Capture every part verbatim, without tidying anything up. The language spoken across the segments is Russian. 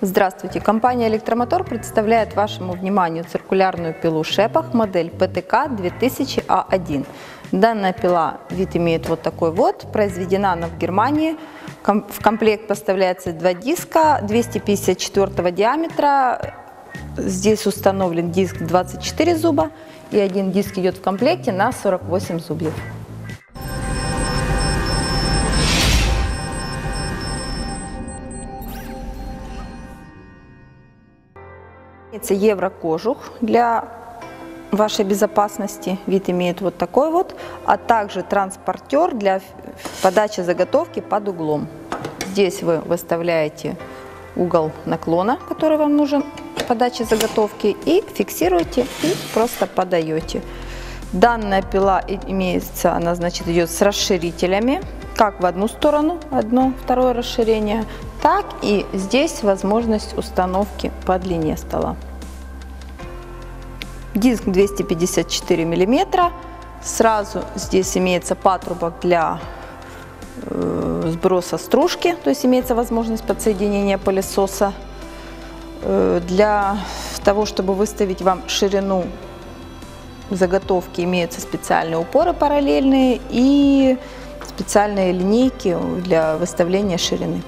Здравствуйте! Компания «Электромотор» представляет вашему вниманию циркулярную пилу Шепах модель пэ тэ ка две тысячи а один. Данная пила, вид имеет вот такой вот, произведена она в Германии. В комплект поставляется два диска двести пятьдесят четвёртого диаметра. Здесь установлен диск двадцать четыре зуба и один диск идет в комплекте на сорок восемь зубьев. Имеется еврокожух для вашей безопасности, вид имеет вот такой вот, а также транспортер для подачи заготовки под углом. Здесь вы выставляете угол наклона, который вам нужен подачи заготовки, и фиксируете и просто подаете. Данная пила имеется, она значит идет с расширителями, как в одну сторону, одно, второе расширение, так и здесь возможность установки по длине стола. Диск двести пятьдесят четыре миллиметра. Сразу здесь имеется патрубок для э, сброса стружки, то есть имеется возможность подсоединения пылесоса. Э, для того, чтобы выставить вам ширину заготовки, имеются специальные упоры параллельные и специальные линейки для выставления ширины.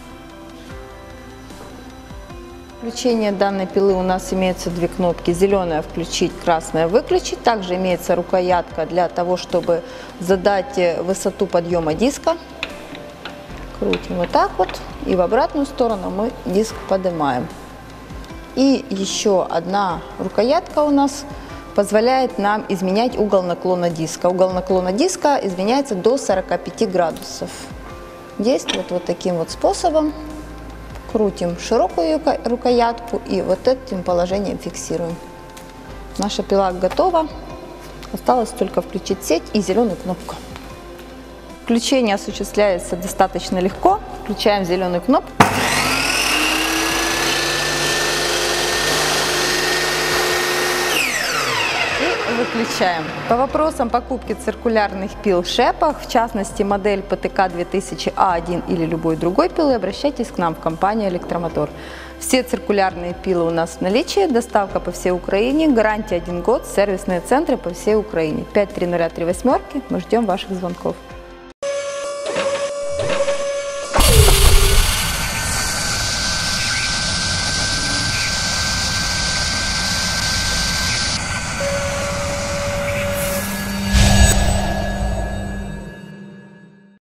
Включение данной пилы у нас имеются две кнопки: зеленая включить, красная выключить. Также имеется рукоятка для того, чтобы задать высоту подъема диска. Крутим вот так вот, и в обратную сторону мы диск поднимаем. И еще одна рукоятка у нас позволяет нам изменять угол наклона диска. Угол наклона диска изменяется до сорока пяти градусов. Действует вот таким вот способом. Крутим широкую рукоятку и вот этим положением фиксируем. Наша пила готова. Осталось только включить сеть и зеленую кнопку. Включение осуществляется достаточно легко. Включаем зеленую кнопку. Выключаем. По вопросам покупки циркулярных пил Шепах, в частности модель пэ тэ ка две тысячи а один или любой другой пилы, обращайтесь к нам в компанию «Электромотор». Все циркулярные пилы у нас в наличии, доставка по всей Украине, гарантия один год, сервисные центры по всей Украине. пять три ноль три восемь, мы ждем ваших звонков.